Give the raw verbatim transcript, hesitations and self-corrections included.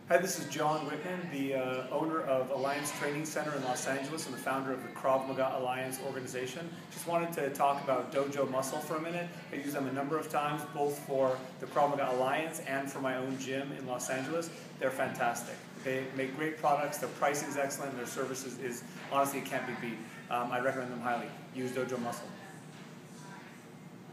Hi, this is John Whitman, the uh, owner of Alliance Training Center in Los Angeles and the founder of the Krav Maga Alliance organization. Just wanted to talk about Dojo Muscle for a minute. I use them a number of times, both for the Krav Maga Alliance and for my own gym in Los Angeles. They're fantastic. They make great products, their pricing is excellent, and their services is, honestly, it can't be beat. Um, I recommend them highly. Use Dojo Muscle.